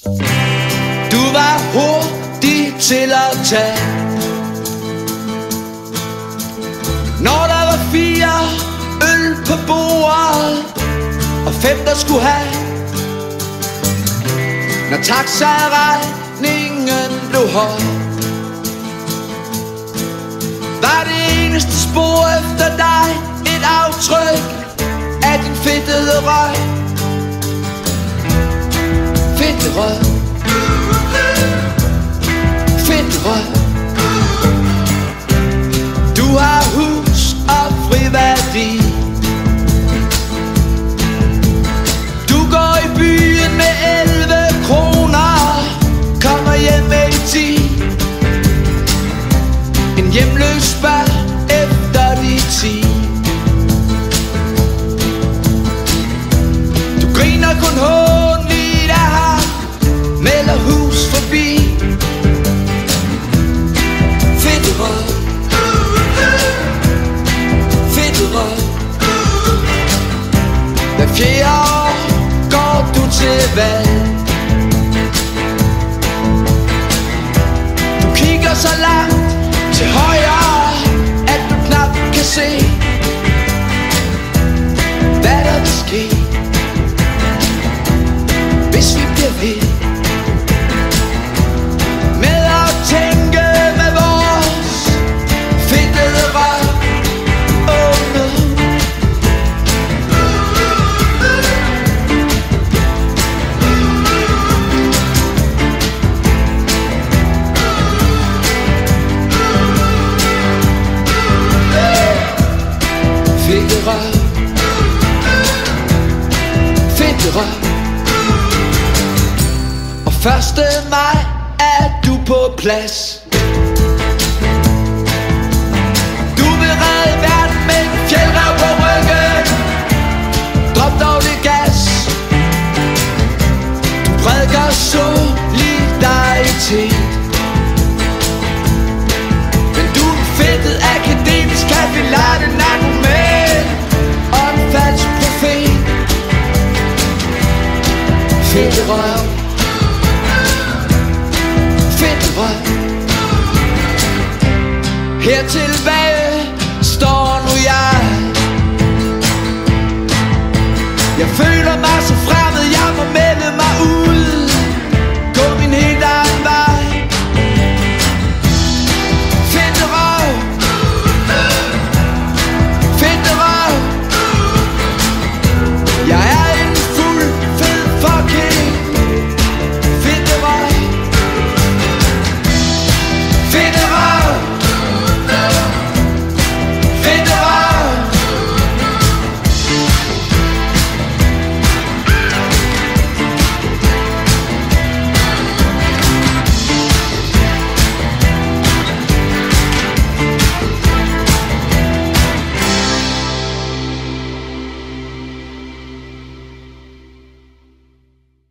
Du var hurtig til at tage, når der var 4 øl på bordet og 5 der skulle have. Når taxaregningen blev høj, var det eneste spor efter dig et aftryk af din fedtede røg. Fedte røg, fedte røg. Du har hus og friværdi. Du går i byen med 11 kroner, kommer hjem med 10. En hjemløs spørger efter de 10. Du griner kun håndligt af ham, melder hus forbi. Fedte røg, fedte røg. Hver 4. år går du til valg. Du kigger så langt til højre, at du knap kan se, hvad der vil ske, hvis vi bliver ved med at tænke med vores fedtede røg. Oh no. Fedte røg, fedte røg. Og 1. maj er du på plads. Du vil redde verden med en fjeldrev på ryggen. Drop dog det gas. Du prædiker solidaritet, men du er fedtet akademisk kaffelatte narkoman og en falsk profet. Fedte røv, fedte røv. Her tilbage står nu jeg. Jeg føler mig så fri.